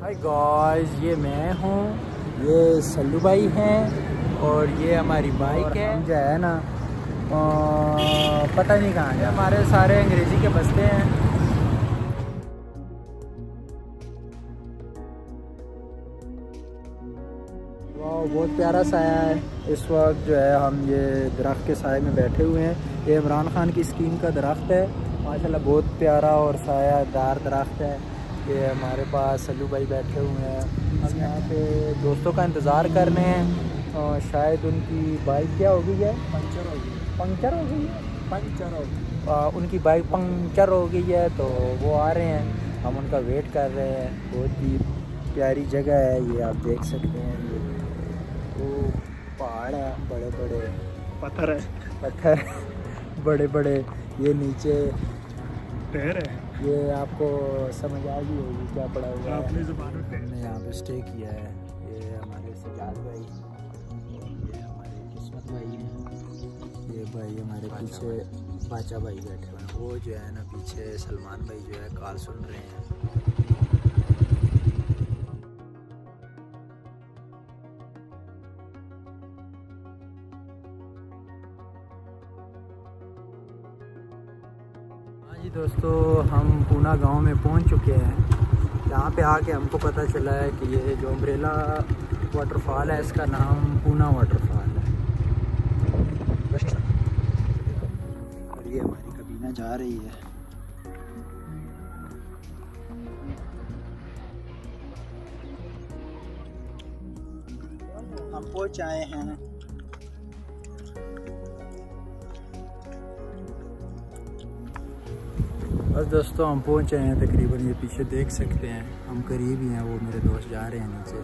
Hi guys, ये मैं हूँ, ये सल्लू भाई हैं और ये हमारी बाइक है। हम जो है ना पता नहीं कहाँ है, हमारे सारे अंग्रेज़ी के बस्ते हैं। वाह, बहुत प्यारा साया है। इस वक्त जो है हम ये दरख्त के साए में बैठे हुए हैं। ये इमरान खान की स्कीम का दरख्त है, माशाल्लाह बहुत प्यारा और सायादार दरख्त है। ये हमारे पास सल्लू भाई बैठे हुए हैं। हम यहाँ पे दोस्तों का इंतज़ार कर रहे हैं और शायद उनकी बाइक क्या हो गई है, पंचर हो गई है। उनकी बाइक पंचर हो गई है तो वो आ रहे हैं, हम उनका वेट कर रहे हैं। बहुत ही प्यारी जगह है ये, आप देख सकते हैं। ये वो पहाड़ है, बड़े बड़े पत्थर बड़े बड़े, ये नीचे पैर है। ये आपको समझ आ गई होगी क्या पड़ा हुआ है। हमने यहाँ पे स्टे किया है। ये हमारे सजाद भाई, ये हमारे किस्मत भाई हैं, ये भाई हमारे पीछे बाचा भाई बैठे हुए हैं। वो जो है ना पीछे सलमान भाई जो है कॉल सुन रहे हैं। जी दोस्तों, हम पूना गांव में पहुंच चुके हैं। यहाँ पे आके हमको पता चला है कि ये जो अम्ब्रेला वाटरफॉल है इसका नाम पूना वाटरफॉल है। और ये हमारी कबीना जा रही है। हम पहुंच आए हैं। बस दोस्तों, हम पहुँच आए हैं तकरीबन। ये पीछे देख सकते हैं, हम करीब ही हैं। वो मेरे दोस्त जा रहे हैं नीचे।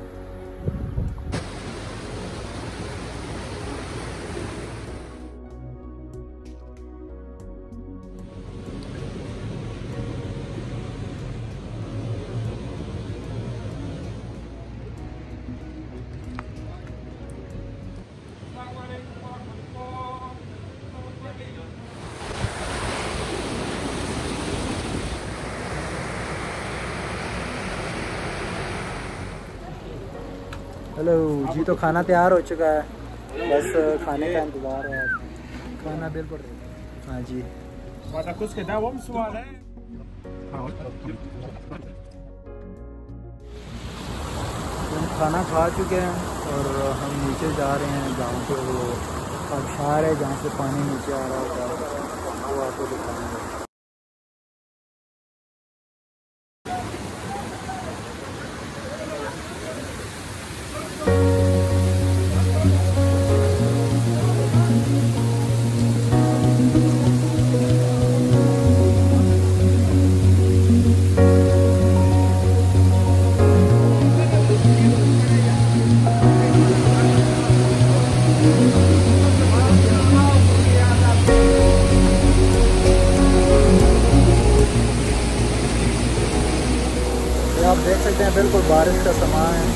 हेलो जी, तो खाना तैयार हो चुका है, बस खाने का इंतज़ार है। खाना बिल्कुल हाँ जी। हम खाना खा चुके हैं और हम नीचे जा रहे हैं जहाँ पे वो आबशार है, जहाँ से पानी नीचे आ रहा है, वो आपको दिखाएंगे। आप देख सकते हैं बिल्कुल बारिश का समय है।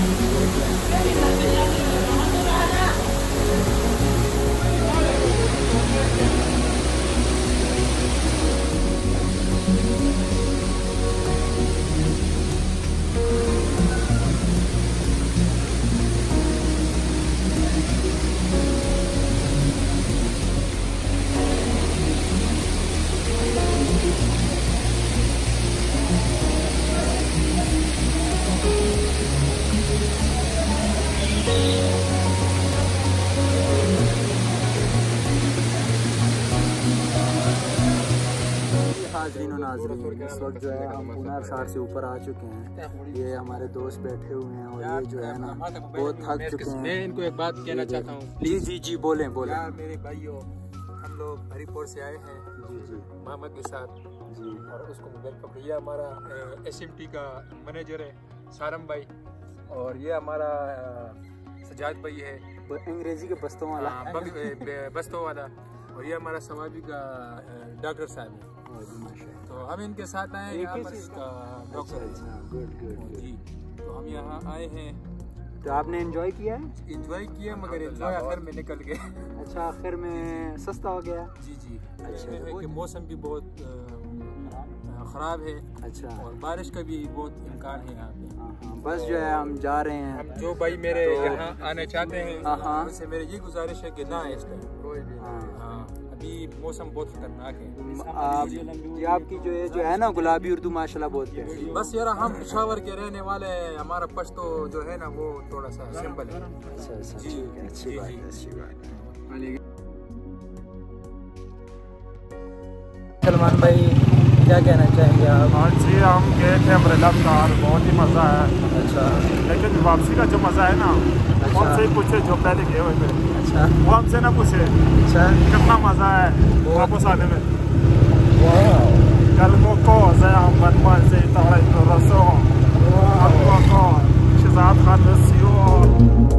हाज़रीन और नाज़रीन, इस वक्त जो है हम पूना आबशार से ऊपर आ चुके हैं। ये हमारे दोस्त बैठे हुए हैं और ये जो है ना बहुत थक चुके हैं। मैं इनको एक बात कहना चाहता हूँ। जी बोलें। यार मेरे भाइयों, हम लोग हरिपुर से आए हैं जी मोहम्मद के साथ जी। और उसको वेलकम। ये हमारा SMT का मैनेजर है सारम भाई, और ये हमारा सजाद भाई है, अंग्रेजी के बस्तों वाला बस्तों वाला, और ये हमारा समाजी का डॉक्टर साहब है। तो हम इनके साथ आए हैं, डॉक्टर जी। तो हम यहाँ आए हैं। तो आपने एंजॉय किया है? एंजॉय किया, मगर एंजॉय आखिर में निकल गए। अच्छा, आखिर में सस्ता हो गया। जी। अच्छा, है कि मौसम भी बहुत ख़राब है। अच्छा। और बारिश का भी बहुत इम्कान है यहाँ पे। हाँ, बस जो है हम जा रहे हैं। हम जो भाई मेरे यहाँ आने चाहते हैं हाँ, उनसे मेरी ये गुजारिश है कि ना इस टाइम। हाँ, अभी मौसम बहुत खतरनाक है। ये आपकी जो है ना गुलाबी उर्दू माशाल्लाह बहुत प्यारी। बस यार हम पेशावर के रहने वाले हैं, हमारा पश्तो जो है ना वो थोड़ा सा सिंपल है। अच्छा, ठीक है, अच्छी बात है, अच्छी बात है। सलमान भाई क्या कहना चाहेंगे आप? हाँ जी, हम गए थे अम्ब्रेला कार, बहुत ही मज़ा आया। अच्छा। लेकिन वापसी का जो मज़ा है ना, वो हमसे ही पूछे जो पहले गए हुए थे। अच्छा। वो हमसे ना पूछे अच्छा कितना मज़ा है वापस आने में। Calmo cosa, man sei tare, razão. Agora, Shizad Khan,